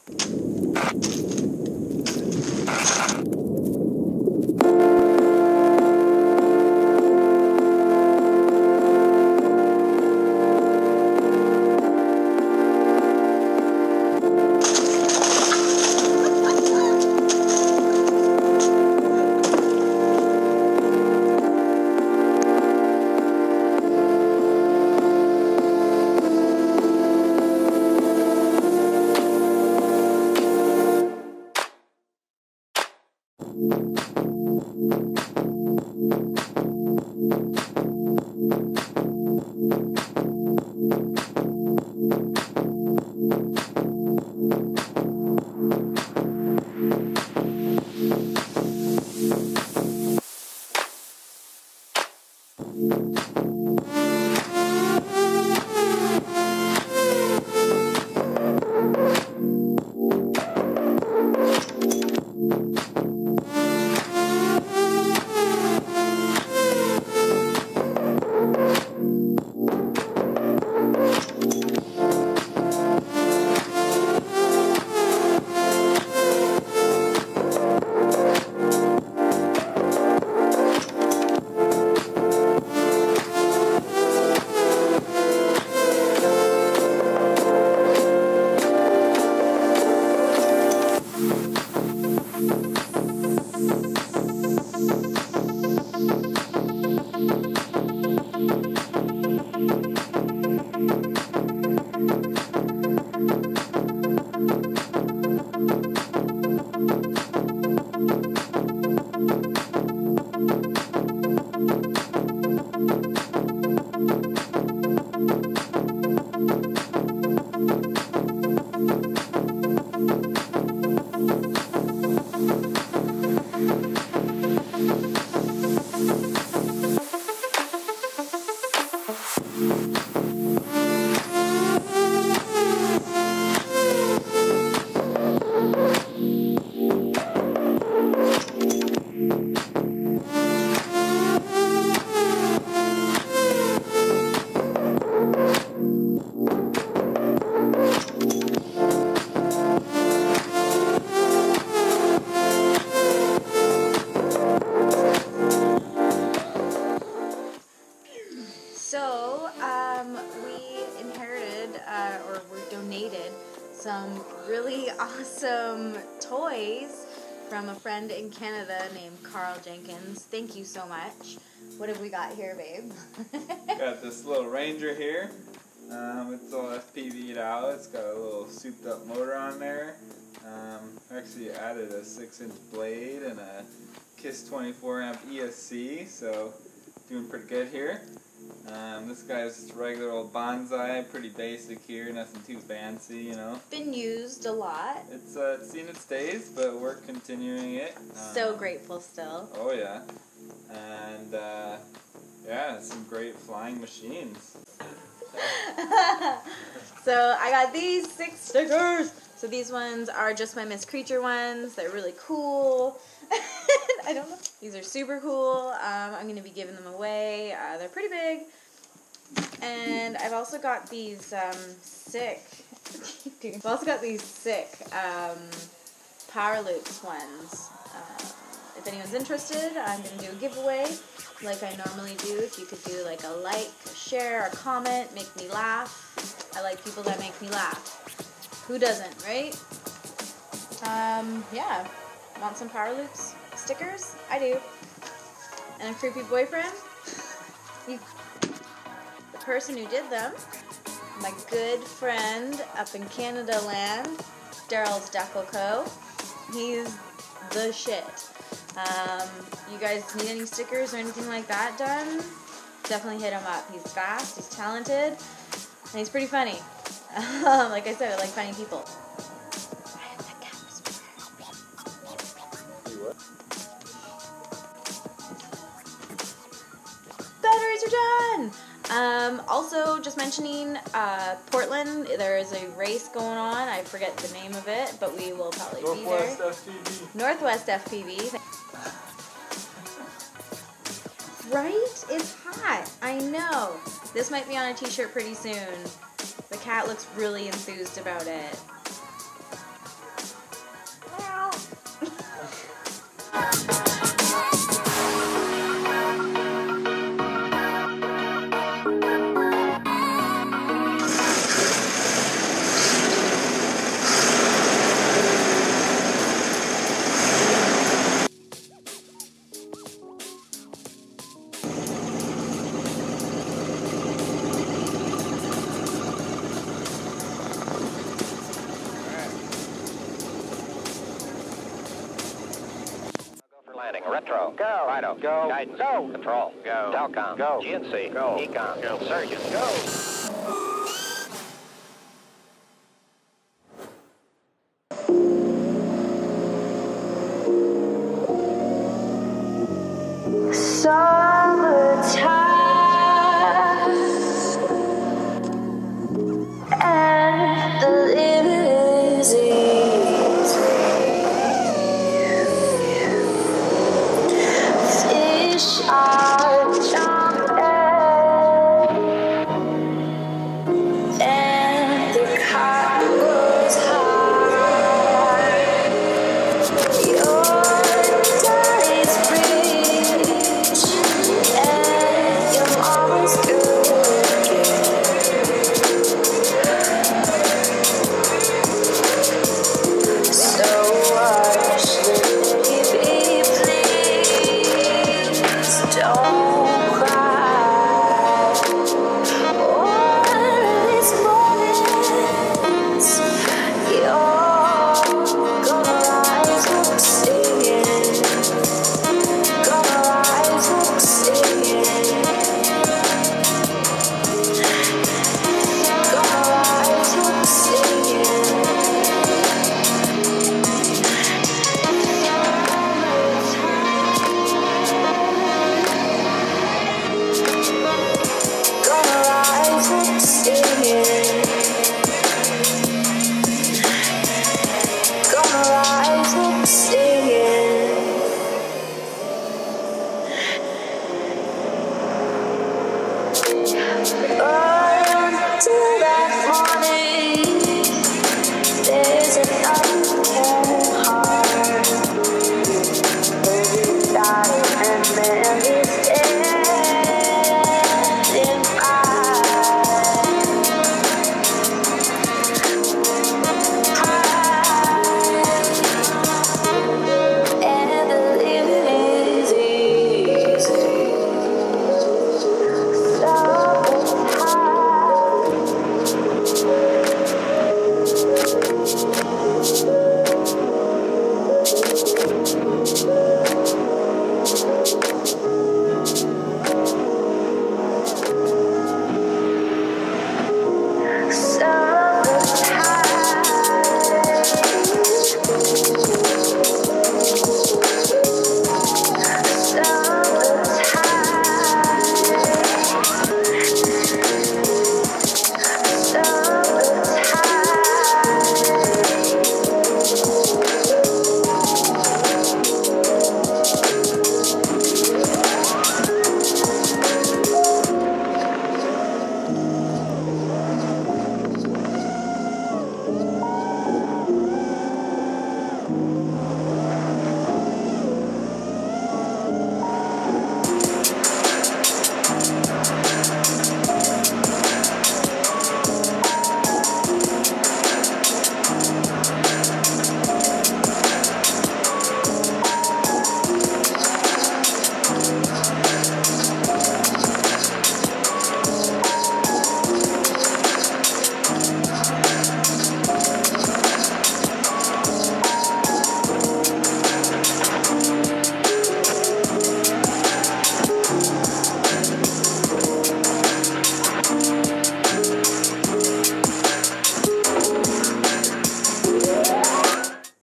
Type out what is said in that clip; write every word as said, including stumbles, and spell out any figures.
Some really awesome toys from a friend in Canada named Carl Jenkins. Thank you so much. What have we got here, babe? Got this little Ranger here. Um, it's all F P V'd out. It's got a little souped up motor on there. Um, actually added a six inch blade and a KISS twenty-four amp E S C, so doing pretty good here. Um, this guy's just a regular old bonsai, pretty basic here, nothing too fancy, you know. Been used a lot. It's, uh, it's seen its days, but we're continuing it. Um, so grateful still. Oh yeah. And, uh, yeah, some great flying machines. So I got these six stickers. So these ones are just my Miss Creature ones. They're really cool. I don't know. These are super cool. Um, I'm going to be giving them away. Uh, they're pretty big. And I've also got these um, sick, I've also got these sick um, Power Loops ones. Um, if anyone's interested, I'm going to do a giveaway like I normally do. If you could do like a like, a share, a comment, make me laugh. I like people that make me laugh. Who doesn't, right? Um, yeah. Want some Power Loops stickers? I do. And a creepy boyfriend? You, the person who did them, my good friend up in Canada land, Darryl's Decal Co. He's the shit. Um, you guys need any stickers or anything like that done? Definitely hit him up. He's fast, he's talented, and he's pretty funny. Like I said, I like funny people. Batteries are done! Um, also, just mentioning, uh, Portland, there is a race going on. I forget the name of it, but we will probably Northwest be there. F P V. Northwest F P V. Right? It's hot. I know. This might be on a t-shirt pretty soon. The cat looks really enthused about it. Retro. Go. Fido. Go. Guidance. Go. Control. Go. Telcom. Go. G N C. Go. Econ. Go. Surgeon. Go. So